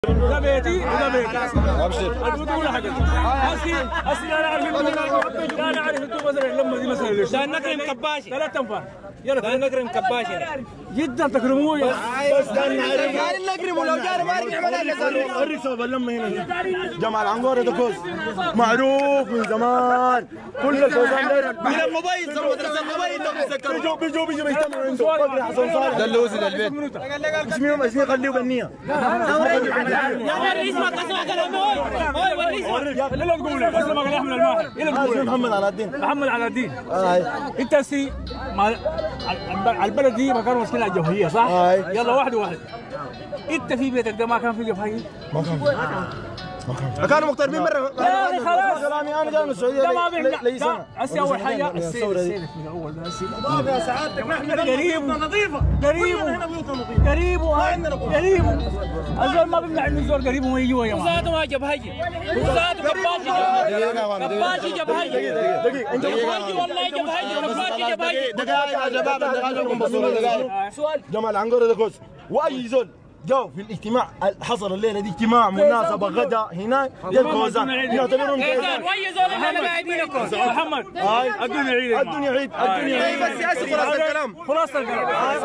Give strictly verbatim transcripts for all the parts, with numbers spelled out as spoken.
ده بيتي وده بيتي. ابشر. البطولة حقتي. هسي هسي لا نعرف لا نعرف انتم مثلا لما دي مثلا ليش؟ ده نكرم كباشي. ثلاث انفار. يلا ده نكرم كباشي. جدا تكرموه يا. بس ده نعرف نكرمه لو جانا ما نعرف نعملها. الرسالة لما هنا جمال عنقورة ده كوز معروف من زمان. كل الكوزان ده من الموبايل زمان مدرسة الموبايل بيجوا بيجوا بيجوا بيجتمعوا عنده فقري حسن صالح ده اللي وزن البيت. اسمي اسمي خليه يغنيها. يا وري اسمك اسمع كلامي هاي وري اسمك. اللي لا تقول بس ما قال احمد الماحي. اللي تقول محمد على الدين. محمد على الدين. اي انت سي البلد دي ما كانوا ماسكينها جمهوريه صح؟ أي. يلا واحد واحد. انت في بيتك ده ما كان في جمهوريه؟ ما كان في كانوا مقتربين مره. لا خلاص انا جاي من السعوديه ده ما بيمنع. لي سنه. هسه اول حاجه السير السير من اول ده هسه يا سعادتك نحن قريب نظيفه قريب قريب قريب الزول ما بيمنع انه الزول قريب وما يجي ويا وزاده ما جبهجي وزاده كباشي كباشي جبهجي دقيقه انت جبهجي والله جبهجي كباشي جبهجي دقائق يا شباب دقائق دقائق سؤال جمال عنقورة ده كوز واي زول جو في الاجتماع حصل الليله دي اجتماع مناسبه غدا هناك يا كوزان نعتبرهم كيزان وي زول احنا قاعدين كوز محمد الدنيا عيد الدنيا عيد الدنيا عيد بس سياسي خلاص الكلام خلاص الكلام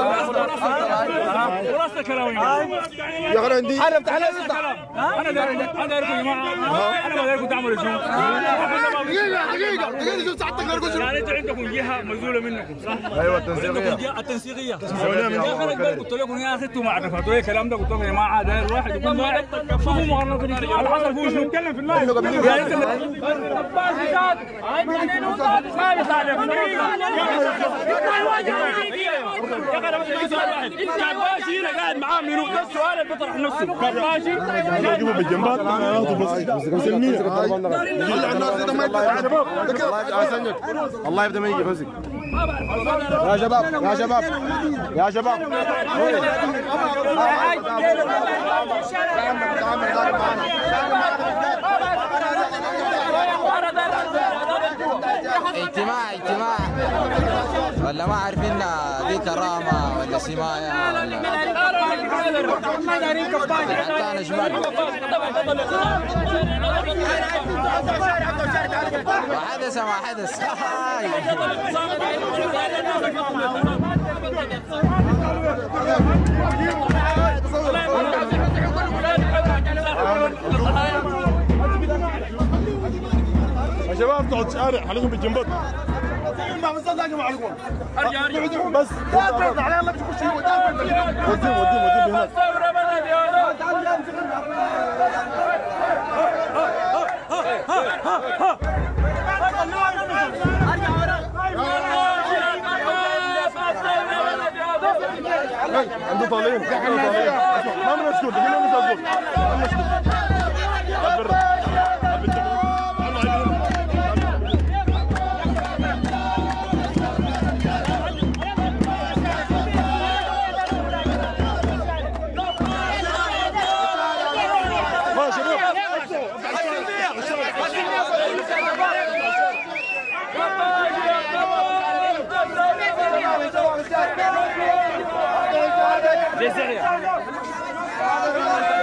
خلاص الكلام يا اخي عندي انا الكلام انا داير انا دايركم يا جماعه انا ما دايركم تعملوا شنو دقيقه دقيقه دقيقه شو ساعتك يعني انتوا عندكم جهه مزوله منكم صح؟ ايوه التنسيقيه التنسيقيه يا اخي انا قلت لكم يا اخي انتوا ما عرفتوا ليه الكلام ده قلت لكم يا جماعه داير واحد يكون واحد شوفوا مغرضين اللي حصل فيه شنو نتكلم في اللايف يعني انت كباشي زاد ما يصالح كباشي هنا قاعد معاه منو ده السؤال اللي بيطرح نفسه كباشي جيبوا بالجنبات الله يبدا ما يجي فوزي يا شباب يا شباب يا شباب اجتماع اجتماع ولا ما عارفين دي كرامه ولا سمايه ولا حتى انا شمال وحدث ما حدث يا شباب تقعد شارع عليكم بالجنبات بس على الله تخش وديهم وديهم وديهم هناك عنده طالعين ما من مسكون دقيقة من مسكون جزيرة